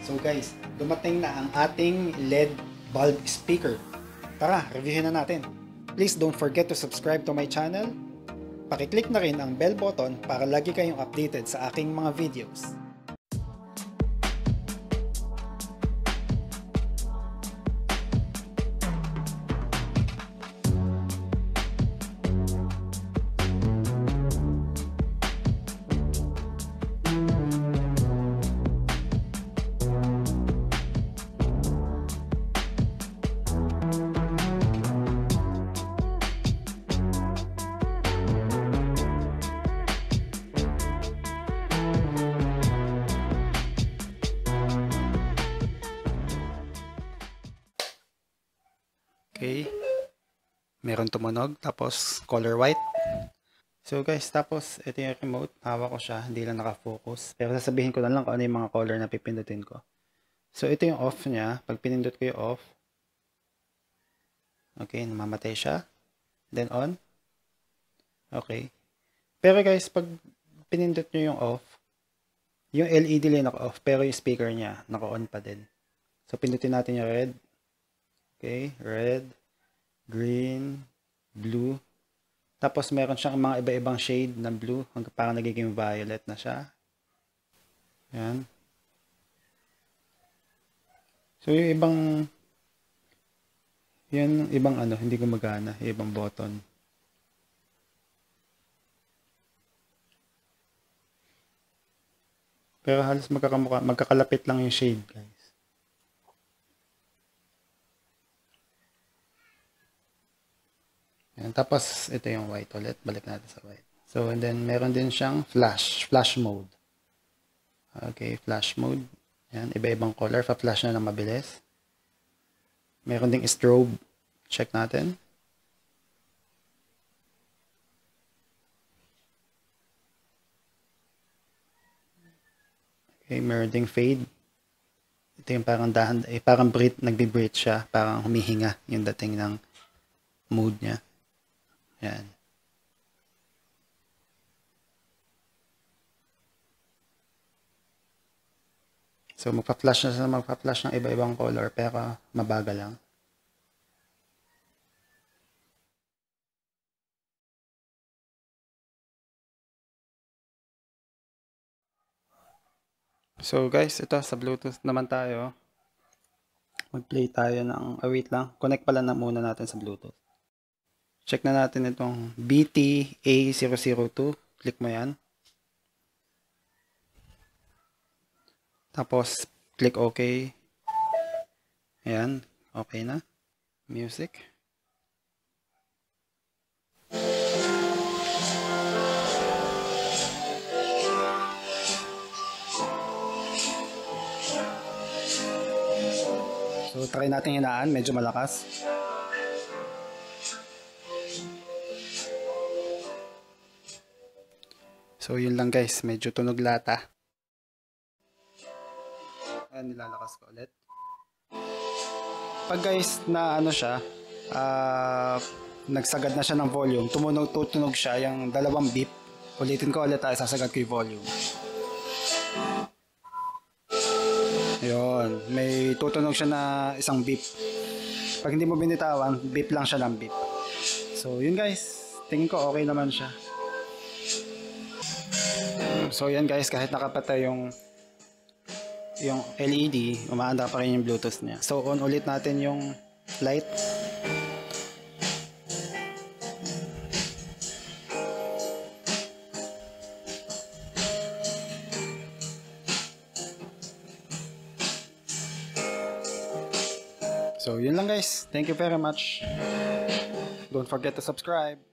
So guys, dumating na ang ating LED bulb speaker. Tara, reviewin na natin. Please don't forget to subscribe to my channel. Pakiclick na rin ang bell button para lagi kayong updated sa aking mga videos. Okay, meron tumunog, tapos color white. So guys, tapos ito yung remote, hawak ko siya, hindi lang nakafocus. Pero sasabihin ko na lang kung ano yung mga color na pipindutin ko. So ito yung off niya, pag pinindot ko yung off, okay, namamatay siya. Then on. Okay. Pero guys, pag pinindot nyo yung off, yung LED lang naka-off, pero yung speaker niya naka-on pa din. So pindutin natin yung red. Okay, red, green, blue. Tapos meron siyang mga iba-ibang shade ng blue, hanggang parang nagiging violet na siya. Yan. So yung ibang ano, hindi gumagana, yung ibang button. Pero halos magkakalapit lang yung shade, guys. Yan. Tapos, ito yung white ulit. Balik natin sa white. So, and then, meron din siyang flash mode. Okay, flash mode. Yan, iba-ibang color. Pa-flash na ng mabilis. Meron ding strobe. Check natin. Okay, meron ding fade. Ito yung parang parang nagbe-breathe siya. Parang humihinga yung dating ng mode niya. Yan. So, magpa-flash ng iba-ibang color, pero mabagal lang. So, guys, ito sa Bluetooth naman tayo. Mag-play tayo ng, wait lang, connect pala na muna natin sa Bluetooth. Check na natin itong BTA002. Click mo yan. Tapos, click OK. Ayan. Okay na. Music. So, try natin hinaan. Medyo malakas. So, yun lang guys. Medyo tunog lata. Ayan, nilalakas ko ulit. Pag guys, na ano siya, nagsagad na siya ng volume, tutunog siya, yung dalawang beep. Ulitin ko ulit tayo, sasagad ko yung volume. Yun, may tutunog siya na isang beep. Pag hindi mo binitawan, beep lang siya ng beep. So, yun guys. Tingin ko okay naman siya. So yan guys, kahit nakapatay yung LED, umaanda pa rin yung Bluetooth niya. So on ulit natin yung light. So yun lang guys. Thank you very much. Don't forget to subscribe.